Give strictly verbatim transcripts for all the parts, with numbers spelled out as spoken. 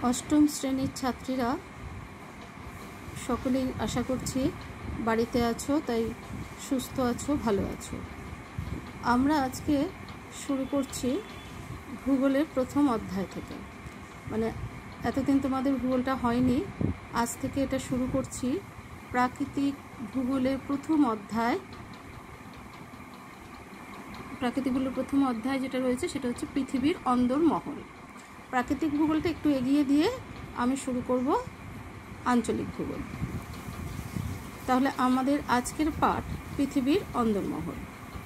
অষ্টম শ্রেণীর ছাত্রীরা সকলেই আশা করছি বাড়িতে আছো, তাই সুস্থ আছো, ভালো আছো। আমরা আজকে শুরু করছি ভূগোলের প্রথম অধ্যায় থেকে। মানে এতদিন তোমাদের ভূগোলটা হয়নি, আজ থেকে এটা শুরু করছি। প্রাকৃতিক ভূগোলের প্রথম অধ্যায় প্রাকৃতিক ভূগোলের প্রথম অধ্যায় যেটা রয়েছে সেটা হচ্ছে পৃথিবীর অন্দরমহল। প্রাকৃতিক ভূগোলটা একটু এগিয়ে দিয়ে আমি শুরু করব আঞ্চলিক ভূগোল। তাহলে আমাদের আজকের পাঠ পৃথিবীর অন্দরমহল।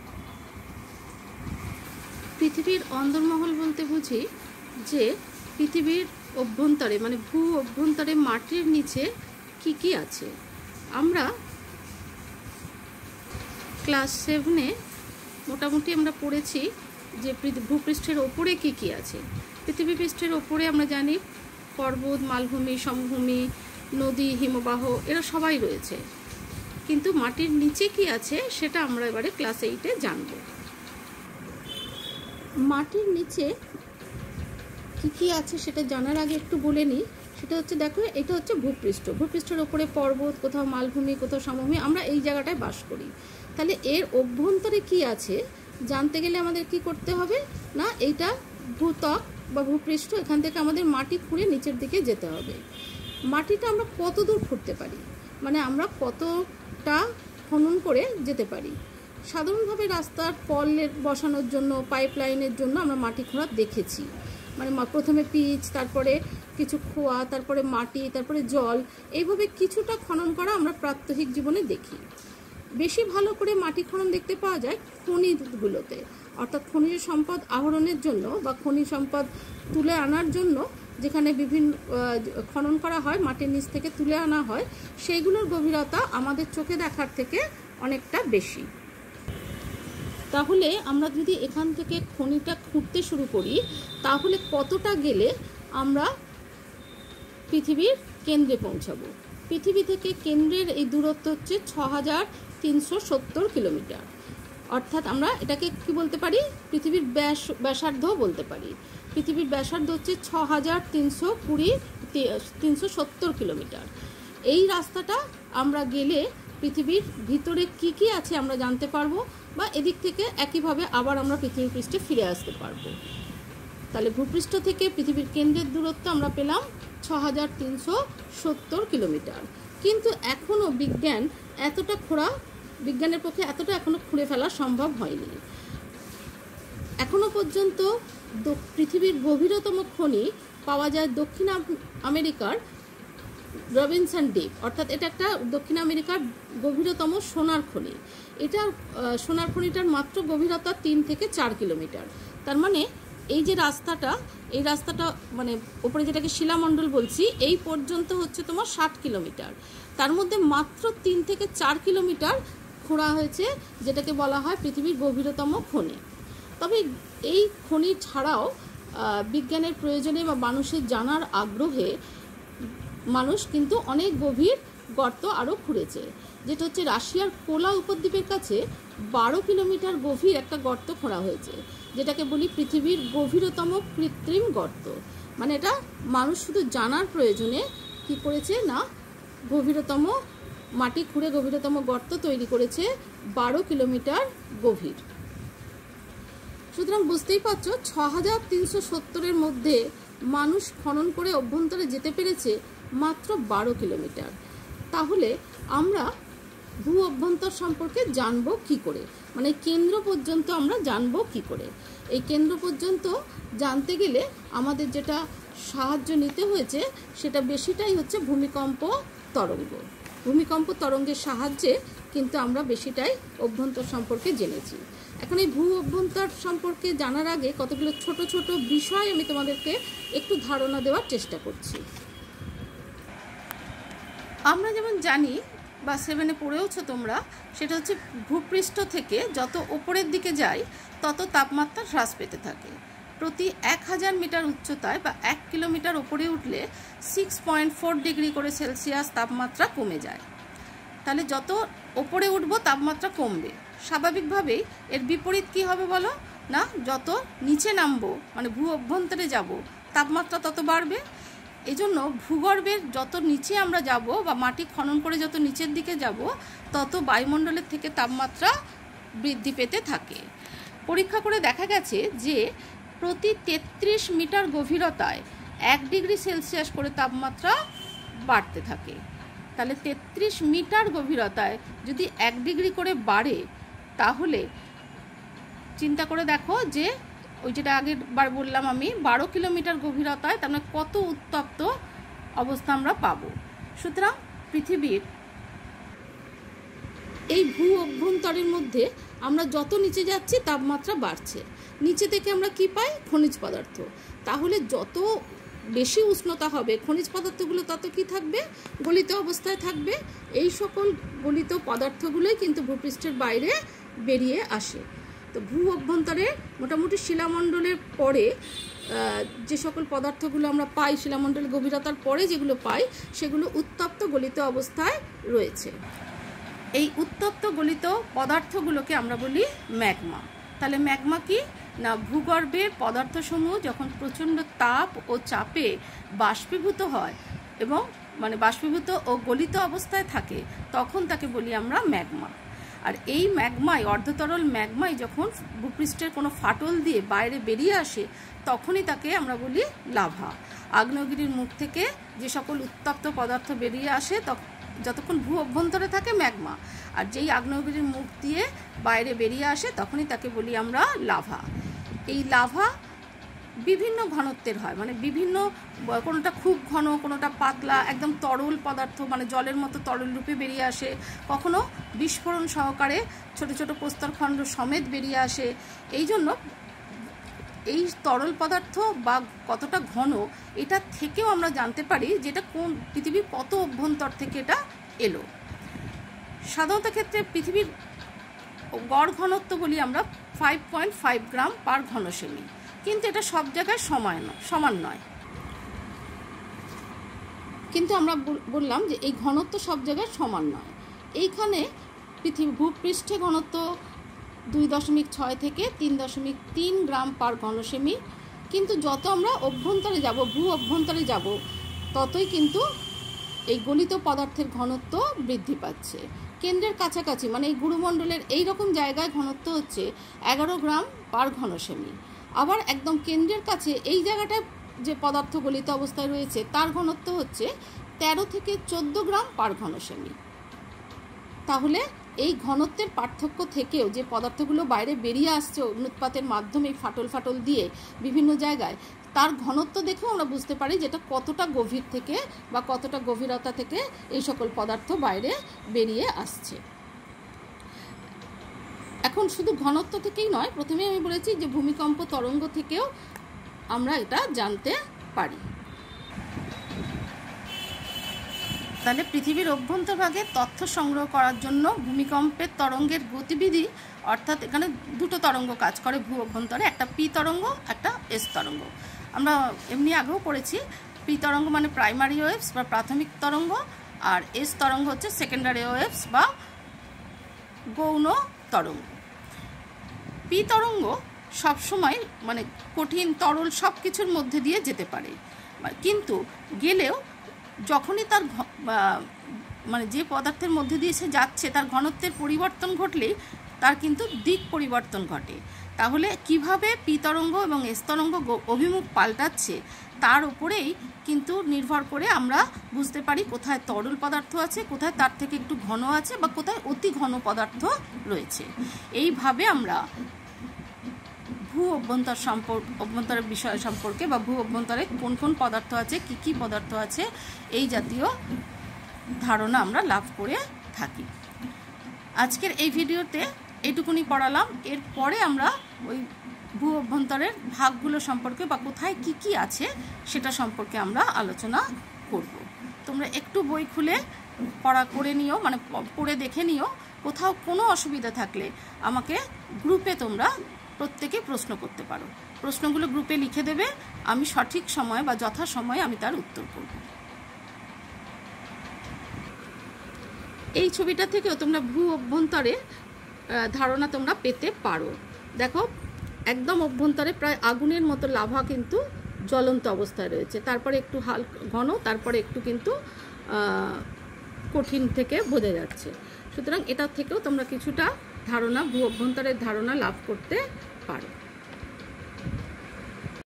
পৃথিবীর অন্দরমহল বলতে বুঝি যে পৃথিবীর অভ্যন্তরে মানে ভূ অভ্যন্তরে মাটির নিচে কি কি আছে। আমরা ক্লাস সেভেনে মোটামুটি আমরা পড়েছি যে ভূপৃষ্ঠের ওপরে কি কি আছে। পৃথিবী পৃষ্ঠের ওপরে আমরা জানি পর্বত, মালভূমি, সমভূমি, নদী, হিমবাহ এরা সবাই রয়েছে, কিন্তু মাটির নিচে কি আছে সেটা আমরা এবারে ক্লাস এইটে জানব। মাটির নিচে কি কি আছে সেটা জানার আগে একটু বলে নিই। সেটা হচ্ছে, দেখো, এটা হচ্ছে ভূপৃষ্ঠ। ভূপৃষ্ঠের ওপরে পর্বত, কোথাও মালভূমি, কোথাও সমভূমি, আমরা এই জায়গাটায় বাস করি। তাহলে এর অভ্যন্তরে কি আছে জানতে গেলে আমাদের কি করতে হবে না, এইটা ভূত্বক বা ভূপৃষ্ঠ, এখান থেকে আমাদের মাটি খুঁড়ে নিচের দিকে যেতে হবে। মাটিটা আমরা কত দূর খুঁড়তে পারি, মানে আমরা কতটা খনন করে যেতে পারি। সাধারণভাবে রাস্তার পলের বসানোর জন্য, পাইপ লাইনের জন্য আমরা মাটি খোঁড়া দেখেছি। মানে প্রথমে পিচ, তারপরে কিছু খোয়া, তারপরে মাটি, তারপরে জল, এইভাবে কিছুটা খনন করা আমরা প্রাত্যহিক জীবনে দেখি। বেশি ভালো করে মাটি খনন দেখতে পাওয়া যায় খনিগুলোতে, অর্থাৎ খনিজ সম্পদ আহরণের জন্য বা খনিজ সম্পদ তুলে আনার জন্য যেখানে বিভিন্ন খনন করা হয়, মাটির নিচ থেকে তুলে আনা হয়, সেইগুলোর গভীরতা আমাদের চোখে দেখার থেকে অনেকটা বেশি। তাহলে আমরা যদি এখান থেকে খনিটা খুঁড়তে শুরু করি, তাহলে কতটা গেলে আমরা পৃথিবীর কেন্দ্রে পৌঁছাবো। পৃথিবী থেকে কেন্দ্রের এই দূরত্ব হচ্ছে ছ হাজার তিনশো সত্তর কিলোমিটার। অর্থাৎ আমরা এটাকে কি বলতে পারি, পৃথিবীর ব্যাস ব্যাসার্ধ বলতে পারি। পৃথিবীর ব্যাসার্ধ হচ্ছে ছ হাজার তিনশো কুড়ি তিনশো সত্তর কিলোমিটার। এই রাস্তাটা আমরা গেলে পৃথিবীর ভিতরে কি কি আছে আমরা জানতে পারবো, বা এদিক থেকে একইভাবে আবার আমরা পৃথিবীর পৃষ্ঠে ফিরে আসতে পারবো। তাহলে ভূপৃষ্ঠ থেকে পৃথিবীর কেন্দ্রের দূরত্ব আমরা পেলাম ছ হাজার তিনশো সত্তর কিলোমিটার। কিন্তু এখনও বিজ্ঞান এতটা খোঁড়া বিজ্ঞানের পক্ষে এতটা এখনও খুঁড়ে ফেলা সম্ভব হয়নি। এখনো পর্যন্ত পৃথিবীর গভীরতম খনি পাওয়া যায় দক্ষিণ আমেরিকার রবিনসন দ্বীপ, অর্থাৎ এটা একটা দক্ষিণ আমেরিকার গভীরতম সোনার খনি। এটা সোনার খনিটার মাত্র গভীরতা তিন থেকে চার কিলোমিটার। তার মানে এই যে রাস্তাটা, এই রাস্তাটা মানে ওপরে যেটাকে শিলামণ্ডল বলছি, এই পর্যন্ত হচ্ছে তোমার ষাট কিলোমিটার। তার মধ্যে মাত্র তিন থেকে চার কিলোমিটার খোঁড়া হয়েছে, যেটাকে বলা হয় পৃথিবীর গভীরতম খনি। তবে এই খনি ছাড়াও বিজ্ঞানের প্রয়োজনে বা মানুষের জানার আগ্রহে মানুষ কিন্তু অনেক গভীর গর্ত আরও খুঁড়েছে। যেটা হচ্ছে রাশিয়ার কোলা উপদ্বীপের কাছে বারো কিলোমিটার গভীর একটা গর্ত খোঁড়া হয়েছে, যেটাকে বলি পৃথিবীর গভীরতম কৃত্রিম গর্ত। মানে এটা মানুষ শুধু জানার প্রয়োজনে কি করেছে না, গভীরতম মাটি খুঁড়ে গভীরতম গর্ত তৈরি করেছে বারো কিলোমিটার গভীর। সুতরাং বুঝতেই পারছো, ছ হাজার তিনশো সত্তরের মধ্যে মানুষ খনন করে অভ্যন্তরে যেতে পেরেছে মাত্র বারো কিলোমিটার। তাহলে আমরা ভূ অভ্যন্তর সম্পর্কে জানবো কি করে, মানে কেন্দ্র পর্যন্ত আমরা জানবো কি করে। এই কেন্দ্র পর্যন্ত জানতে গেলে আমাদের যেটা সাহায্য নিতে হয়েছে সেটা বেশিটাই হচ্ছে ভূমিকম্প তরঙ্গ। ভূমিকম্প তরঙ্গের সাহায্যে কিন্তু আমরা বেশিটাই অভ্যন্তর সম্পর্কে জেনেছি। এখন এই ভূ অভ্যন্তর সম্পর্কে জানার আগে কতগুলো ছোট ছোট বিষয় আমি তোমাদেরকে একটু ধারণা দেওয়ার চেষ্টা করছি। আমরা যেমন জানি বা সেভেনে পড়েওছো তোমরা, সেটা হচ্ছে ভূপৃষ্ঠ থেকে যত ওপরের দিকে যায় তত তাপমাত্রা হ্রাস পেতে থাকে। প্রতি এক হাজার মিটার উচ্চতায় বা এক কিলোমিটার ওপরে উঠলে সিক্স পয়েন্ট ফোর ডিগ্রি করে সেলসিয়াস তাপমাত্রা কমে যায়। তাহলে যত ওপরে উঠবো তাপমাত্রা কমবে। স্বাভাবিকভাবেই এর বিপরীত কি হবে বলো না, যত নিচে নামবো মানে ভূ অভ্যন্তরে যাব তাপমাত্রা তত বাড়বে। এজন্য ভূগর্ভের যত নিচে আমরা যাব বা মাটি খনন করে যত নিচের দিকে যাব তত বায়ুমণ্ডলের থেকে তাপমাত্রা বৃদ্ধি পেতে থাকে। পরীক্ষা করে দেখা গেছে যে প্রতি তেত্রিশ মিটার গভীরতায় এক ডিগ্রি সেলসিয়াস করে তাপমাত্রা বাড়তে থাকে। তাহলে তেত্রিশ মিটার গভীরতায় যদি এক ডিগ্রি করে বাড়ে তাহলে চিন্তা করে দেখো যে ওই যেটা আগের বার বললাম আমি বারো কিলোমিটার গভীরতায় তার মানে কত উত্তপ্ত অবস্থা আমরা পাবো। সুতরাং পৃথিবীর এই ভূ অভ্যন্তরের মধ্যে আমরা যত নিচে যাচ্ছি তাপমাত্রা বাড়ছে। নিচে থেকে আমরা কি পাই? খনিজ পদার্থ। তাহলে যত বেশি উষ্ণতা হবে খনিজ পদার্থগুলো তত কি থাকবে? গলিত অবস্থায় থাকবে। এই সকল গলিত পদার্থগুলোই কিন্তু ভূপৃষ্ঠের বাইরে বেরিয়ে আসে। তো ভূ অভ্যন্তরে মোটামুটি শিলামণ্ডলের পরে যে সকল পদার্থগুলো আমরা পাই, শিলামণ্ডলের গভীরতার পরে যেগুলো পাই সেগুলো উত্তপ্ত গলিত অবস্থায় রয়েছে। এই উত্তপ্ত গলিত পদার্থগুলোকে আমরা বলি ম্যাগমা। তাহলে ম্যাগমা কি না, ভূগর্ভের পদার্থসমূহ যখন প্রচণ্ড তাপ ও চাপে বাষ্পীভূত হয় এবং মানে বাষ্পীভূত ও গলিত অবস্থায় থাকে তখন তাকে বলি আমরা ম্যাগমা। আর এই ম্যাগমাই অর্ধতরল ম্যাগমাই যখন ভূপৃষ্ঠের কোনো ফাটল দিয়ে বাইরে বেরিয়ে আসে তখনই তাকে আমরা বলি লাভা। আগ্নেয়গিরির মুখ থেকে যে সকল উত্তপ্ত পদার্থ বেরিয়ে আসে যতক্ষণ ভূ অভ্যন্তরে থাকে ম্যাগমা, আর যেই আগ্নেয়গিরির মুখ দিয়ে বাইরে বেরিয়ে আসে তখনই তাকে বলি আমরা লাভা। এই লাভা বিভিন্ন ঘনত্বের হয়, মানে বিভিন্ন, কোনোটা খুব ঘন, কোনোটা পাতলা, একদম তরল পদার্থ মানে জলের মতো তরল রূপে বেরিয়ে আসে, কখনো বিস্ফোরণ সহকারে ছোট ছোট প্রস্তরখণ্ড সমেত বেরিয়ে আসে। এই জন্য এই তরল পদার্থ বা কতটা ঘন এটা থেকেও আমরা জানতে পারি যেটা কোন পৃথিবীর কত অভ্যন্তর থেকে এটা এলো। সাধারণত ক্ষেত্রে পৃথিবীর গড় ঘনত্ব বলি আমরা five point five gram per ঘন সেমি, কিন্তু এটা সব জায়গায় সমান সমান নয়। কিন্তু আমরা বললাম যে এই ঘনত্ব সব জায়গায় সমান নয়। এইখানে পৃথিবী ভূপৃষ্ঠে ঘনত্ব দুই দশমিক ছয় থেকে তিন দশমিক তিন গ্রাম পার ঘন সেমি, কিন্তু যত আমরা অভ্যন্তরে যাব ভূ অভ্যন্তরে যাব ততই কিন্তু এই গলিত পদার্থের ঘনত্ব বৃদ্ধি পাচ্ছে। কেন্দ্রের কাছাকাছি মানে এই গুরুমণ্ডলের এই রকম জায়গায় ঘনত্ব হচ্ছে এগারো গ্রাম পার ঘন সেমি। আবার একদম কেন্দ্রের কাছে এই জায়গাটায় যে পদার্থ গলিত অবস্থায় রয়েছে তার ঘনত্ব হচ্ছে তেরো থেকে চোদ্দ গ্রাম পার ঘন সেমি। তাহলে এই ঘনত্বের পার্থক্য থেকেও যে পদার্থগুলো বাইরে বেরিয়ে আসছে অগ্নুৎপাতের মাধ্যমে ফাটল ফাটল দিয়ে বিভিন্ন জায়গায়, তার ঘনত্ব দেখেও আমরা বুঝতে পারি যেটা কতটা গভীর থেকে বা কতটা গভীরতা থেকে এই সকল পদার্থ বাইরে বেরিয়ে আসছে। এখন শুধু ঘনত্ব থেকেই নয়, প্রথমে আমি বলেছি যে ভূমিকম্প তরঙ্গ থেকেও আমরা এটা জানতে পারি। তাহলে পৃথিবীর অভ্যন্তরভাগে তথ্য সংগ্রহ করার জন্য ভূমিকম্পের তরঙ্গের গতিবিধি, অর্থাৎ এখানে দুটো তরঙ্গ কাজ করে ভূ অভ্যন্তরে, একটা পি তরঙ্গ একটা এস তরঙ্গ। আমরা এমনি আগেও পড়েছি, পি তরঙ্গ মানে প্রাইমারি ওয়েভস বা প্রাথমিক তরঙ্গ, আর এস তরঙ্গ হচ্ছে সেকেন্ডারি ওয়েভস বা গৌণ তরঙ্গ। পি তরঙ্গ সবসময় মানে কঠিন তরল সব কিছুর মধ্যে দিয়ে যেতে পারে, কিন্তু গেলেও যখনই তার মানে যে পদার্থের মধ্যে দিয়ে সে যাচ্ছে তার ঘনত্বের পরিবর্তন ঘটলেই তার কিন্তু দিক পরিবর্তন ঘটে। তাহলে কিভাবে পি তরঙ্গ এবং এস তরঙ্গ অভিমুখ পাল্টাচ্ছে তার উপরেই কিন্তু নির্ভর করে আমরা বুঝতে পারি কোথায় তরল পদার্থ আছে, কোথায় তার থেকে একটু ঘন আছে বা কোথায় অতি ঘন পদার্থ রয়েছে। এইভাবে আমরা ভূ অভ্যন্তর সম্পর্ক অভ্যন্তরের বিষয় সম্পর্কে বা ভূ অভ্যন্তরে কোন কোন পদার্থ আছে, কি কি পদার্থ আছে, এই জাতীয় ধারণা আমরা লাভ করে থাকি। আজকের এই ভিডিওতে এইটুকুনি পড়ালাম। এরপরে আমরা ওই ভূ অভ্যন্তরের ভাগগুলো সম্পর্কে বা কোথায় কি কি আছে সেটা সম্পর্কে আমরা আলোচনা করব। তোমরা একটু বই খুলে পড়া করে নিও, মানে পড়ে দেখে নিও। কোথাও কোনো অসুবিধা থাকলে আমাকে গ্রুপে তোমরা প্রত্যেকে প্রশ্ন করতে পারো। প্রশ্নগুলো গ্রুপে লিখে দেবে, আমি সঠিক সময় বা যথাসময়ে আমি তার উত্তর করব। এই ছবিটা থেকেও তোমরা ভূ অভ্যন্তরে ধারণা তোমরা পেতে পারো। দেখো একদম অভ্যন্তরে প্রায় আগুনের মতো লাভা কিন্তু জ্বলন্ত অবস্থায় রয়েছে, তারপরে একটু হাল ঘন, তারপরে একটু কিন্তু কঠিন থেকে বোঝা যাচ্ছে। সুতরাং এটা থেকেও তোমরা কিছুটা ধারণা, ভূ অভ্যন্তরের ধারণা লাভ করতে পারো।